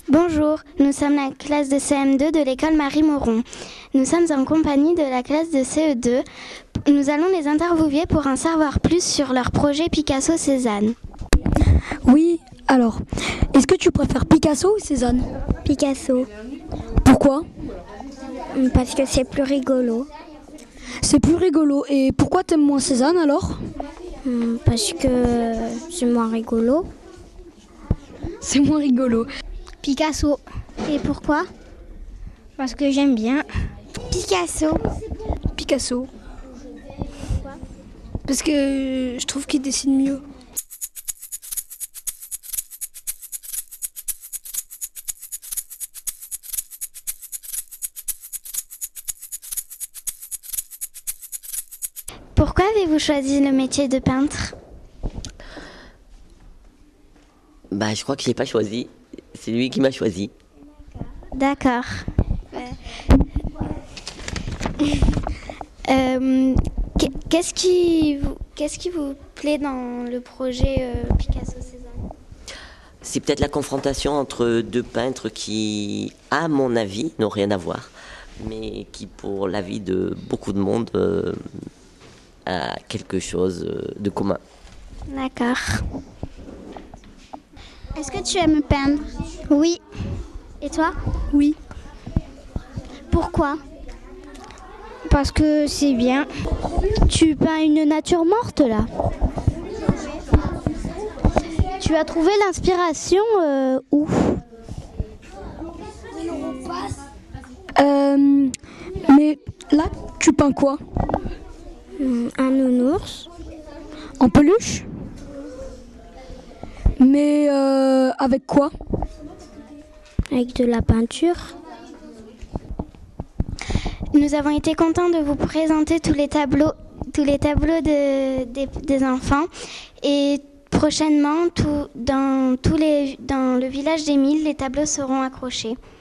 Bonjour, nous sommes la classe de CM2 de l'école Marie-Moron. Nous sommes en compagnie de la classe de CE2. Nous allons les interviewer pour en savoir plus sur leur projet Picasso Cézanne. Oui, alors, est-ce que tu préfères Picasso ou Cézanne? Picasso, Pourquoi? parce que c'est plus rigolo. C'est plus rigolo. Et pourquoi t'aimes moins Cézanne alors? Parce que c'est moins rigolo. C'est moins rigolo. Picasso. Et pourquoi? Parce que j'aime bien. Picasso. Picasso. Parce que je trouve qu'il dessine mieux. Pourquoi avez-vous choisi le métier de peintre? Je crois que je l'ai pas choisi. C'est lui qui m'a choisi. D'accord. Qu'est-ce qui vous plaît dans le projet Picasso Cézanne? C'est peut-être la confrontation entre deux peintres qui, à mon avis, n'ont rien à voir, mais qui, pour l'avis de beaucoup de monde, a quelque chose de commun. D'accord. Est-ce que tu aimes peindre? Oui. Et toi? Oui. Pourquoi? Parce que c'est bien. Tu peins une nature morte là. Tu as trouvé l'inspiration où? Mais là, tu peins quoi? Un nounours. En peluche? Mais avec quoi? Avec de la peinture. Nous avons été contents de vous présenter tous les tableaux des enfants. Et prochainement, dans le village d'Émile, les tableaux seront accrochés.